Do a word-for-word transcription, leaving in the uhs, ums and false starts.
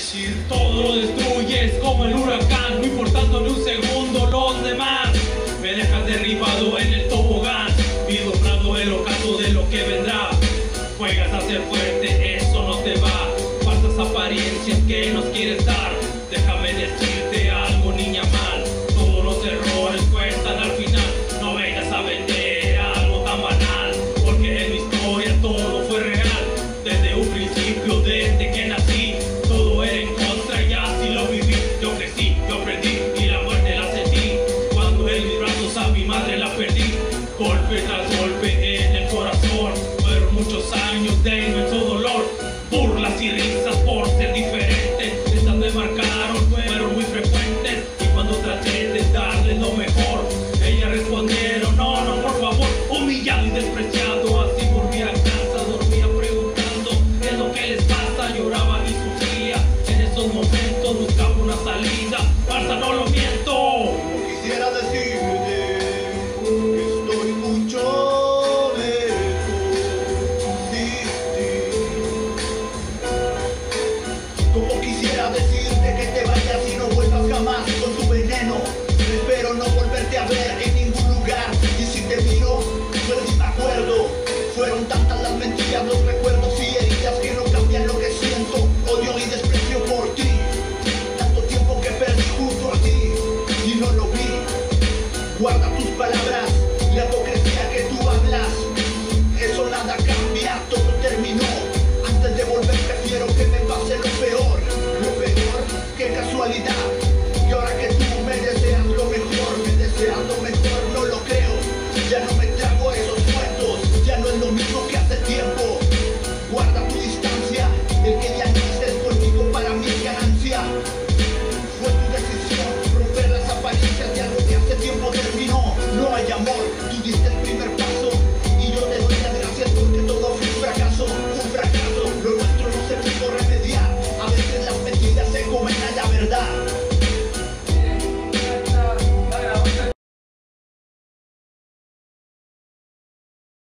decir, todo lo destruyes como el huracán, no importando ni un segundo los demás. Me dejas derribado en el tobogán, vislumbrando el ocaso de lo que vendrá. Juegas a ser fuerte, eso no te va. Falsas apariencias que nos quieres dar. Déjame decirte algo, niña mal. Todos los errores cuestan al final. No vengas a vender algo tan banal, porque en mi historia todo fue real. Desde un principio, desde que nací, todo era en contra y así lo viví. Yo crecí, yo aprendí y la muerte la sentí. Cuando en mis brazos a mi madre la perdí. Golpe tras golpe en el corazón. Fueron muchos años de inmenso dolor. Burlas y risas por ser diferente. Estas me marcaron, fueron muy frecuentes. Y cuando traté de darles lo mejor, ellas respondieron, no, no, por favor. Humillado y despreciado, así volví a casa. Dormía preguntando qué es lo que les pasa. Lloraba y sufría, en esos momentos buscaba una salida. Falsa, no lo miento. Quisiera decirte que estoy mucho lejos de ti. Como quisiera decir